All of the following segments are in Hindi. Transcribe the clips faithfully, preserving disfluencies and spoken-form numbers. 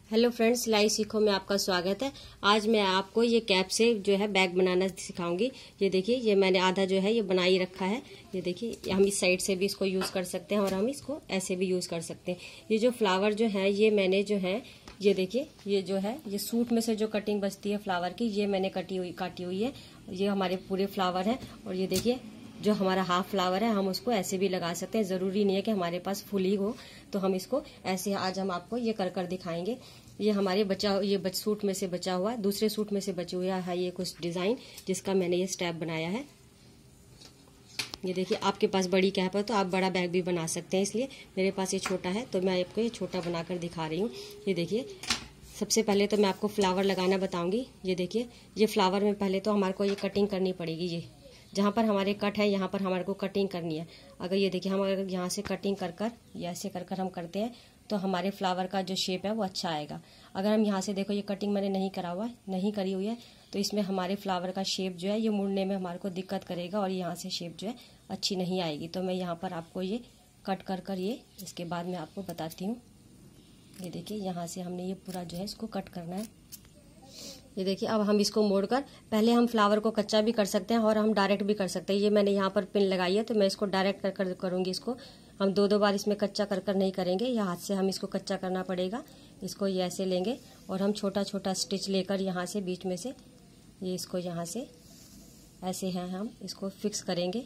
हेलो फ्रेंड्स, सिलाई सीखो में आपका स्वागत है। आज मैं आपको ये कैप से जो है बैग बनाना सिखाऊंगी। ये देखिए, ये मैंने आधा जो है ये बना ही रखा है। ये देखिए, हम इस साइड से भी इसको यूज़ कर सकते हैं और हम इसको ऐसे भी यूज़ कर सकते हैं। ये जो फ्लावर जो है ये मैंने जो है ये देखिए, ये जो है ये सूट में से जो कटिंग बचती है फ्लावर की, ये मैंने कटी हुई काटी हुई है। ये हमारे पूरे फ्लावर हैं और ये देखिए जो हमारा हाफ फ्लावर है हम उसको ऐसे भी लगा सकते हैं। ज़रूरी नहीं है कि हमारे पास फुल ही हो, तो हम इसको ऐसे आज हम आपको ये कर कर दिखाएंगे। ये हमारे बचा ये बच सूट में से बचा हुआ दूसरे सूट में से बचे हुआ है ये कुछ डिज़ाइन, जिसका मैंने ये स्टेप बनाया है। ये देखिए, आपके पास बड़ी कैप है तो आप बड़ा बैग भी बना सकते हैं, इसलिए मेरे पास ये छोटा है तो मैं आपको ये छोटा बनाकर दिखा रही हूँ। ये देखिए, सबसे पहले तो मैं आपको फ्लावर लगाना बताऊंगी। ये देखिए, ये फ्लावर में पहले तो हमारे को ये कटिंग करनी पड़ेगी। ये जहाँ पर हमारे कट है यहाँ पर हमारे को कटिंग करनी है। अगर ये देखिए, हम अगर यहाँ से कटिंग कर कर या ऐसे कर कर हम करते हैं तो हमारे फ्लावर का जो शेप है वो अच्छा आएगा। अगर हम यहाँ से देखो, ये कटिंग मैंने नहीं करा हुआ है, नहीं करी हुई है, तो इसमें हमारे फ्लावर का शेप जो है ये मुड़ने में हमारे को दिक्कत करेगा और यहाँ से शेप जो है अच्छी नहीं आएगी। तो मैं यहाँ पर आपको ये कट कर कर ये इसके बाद मैं आपको बताती हूँ। ये देखिए, यहाँ से हमने ये पूरा जो है इसको कट करना है। ये देखिए, अब हम इसको मोड़कर पहले हम फ्लावर को कच्चा भी कर सकते हैं और हम डायरेक्ट भी कर सकते हैं। ये मैंने यहाँ पर पिन लगाई है तो मैं इसको डायरेक्ट कर कर करूँगी। इसको हम दो दो बार इसमें कच्चा कर कर नहीं करेंगे, या हाथ से हम इसको कच्चा करना पड़ेगा। इसको ये ऐसे लेंगे और हम छोटा छोटा स्टिच लेकर यहाँ से बीच में से ये इसको यहाँ से ऐसे हैं हम इसको फिक्स करेंगे।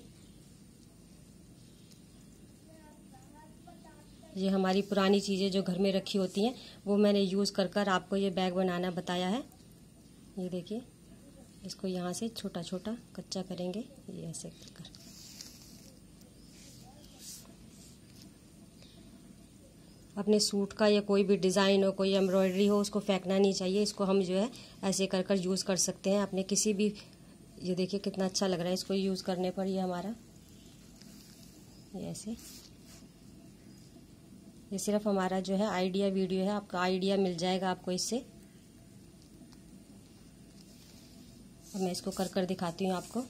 ये हमारी पुरानी चीज़ें जो घर में रखी होती हैं वो मैंने यूज़ कर कर आपको ये बैग बनाना बताया है। ये देखिए, इसको यहाँ से छोटा छोटा कच्चा करेंगे, ये ऐसे कर अपने सूट का या कोई भी डिज़ाइन हो, कोई एम्ब्रॉयडरी हो, उसको फेंकना नहीं चाहिए। इसको हम जो है ऐसे कर कर यूज़ कर सकते हैं अपने किसी भी। ये देखिए कितना अच्छा लग रहा है इसको यूज़ करने पर। ये हमारा ये ऐसे, ये सिर्फ हमारा जो है आइडिया वीडियो है, आपका आइडिया मिल जाएगा आपको इससे। अब मैं इसको कर कर दिखाती हूँ आपको।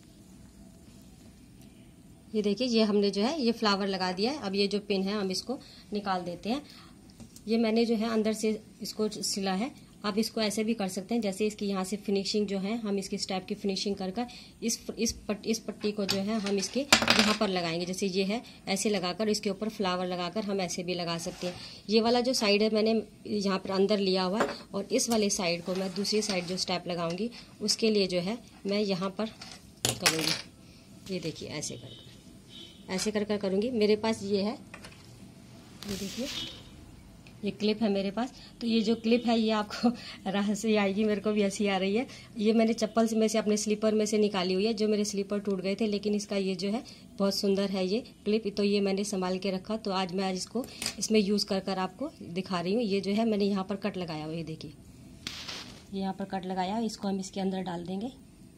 ये देखिए, ये हमने जो है ये फ्लावर लगा दिया है। अब ये जो पिन है हम इसको निकाल देते हैं। ये मैंने जो है अंदर से इसको सिला है। आप इसको ऐसे भी कर सकते हैं, जैसे इसकी यहाँ से फिनिशिंग जो है हम इसकी स्टेप की फिनिशिंग कर कर इस इस पट, इस पट्टी को जो है हम इसके यहाँ पर लगाएंगे। जैसे ये है ऐसे लगाकर इसके ऊपर फ्लावर लगाकर हम ऐसे भी लगा सकते हैं। ये वाला जो साइड है मैंने यहाँ पर अंदर लिया हुआ है और इस वाले साइड को मैं दूसरी साइड जो स्टेप लगाऊंगी उसके लिए जो है मैं यहाँ पर करूँगी। ये देखिए, ऐसे कर ऐसे कर कर करूँगी। मेरे पास ये है, ये देखिए, ये क्लिप है मेरे पास। तो ये जो क्लिप है ये आपको हंसी आएगी, मेरे को भी हंसी आ रही है। ये मैंने चप्पल में से अपने स्लीपर में से निकाली हुई है, जो मेरे स्लीपर टूट गए थे, लेकिन इसका ये जो है बहुत सुंदर है ये क्लिप। तो ये मैंने संभाल के रखा, तो आज मैं आज इसको इसमें यूज़ कर कर आपको दिखा रही हूँ। ये जो है मैंने यहाँ पर कट लगाया हुआ, ये देखिए, यहाँ पर कट लगाया। इसको हम इसके अंदर डाल देंगे।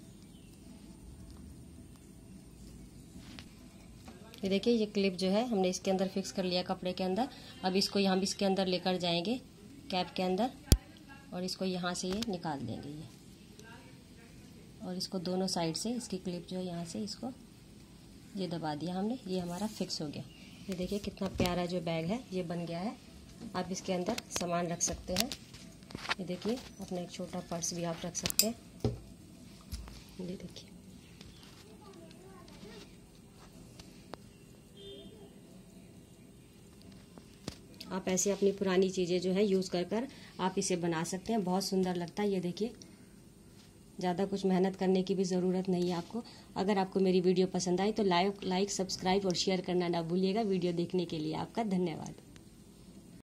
ये देखिए, ये क्लिप जो है हमने इसके अंदर फिक्स कर लिया कपड़े के अंदर। अब इसको हम इसके अंदर लेकर जाएंगे कैप के अंदर और इसको यहाँ से ये निकाल देंगे ये, और इसको दोनों साइड से इसकी क्लिप जो है यहाँ से इसको ये दबा दिया हमने। ये हमारा फिक्स हो गया। ये देखिए कितना प्यारा जो बैग है ये बन गया है। आप इसके अंदर सामान रख सकते हैं। ये देखिए, अपना एक छोटा पर्स भी आप रख सकते हैं। ये देखिए, आप ऐसे अपनी पुरानी चीज़ें जो है यूज़ कर कर आप इसे बना सकते हैं। बहुत सुंदर लगता है। ये देखिए, ज़्यादा कुछ मेहनत करने की भी ज़रूरत नहीं है आपको। अगर आपको मेरी वीडियो पसंद आई तो लाइक लाइक सब्सक्राइब और शेयर करना ना भूलिएगा। वीडियो देखने के लिए आपका धन्यवाद।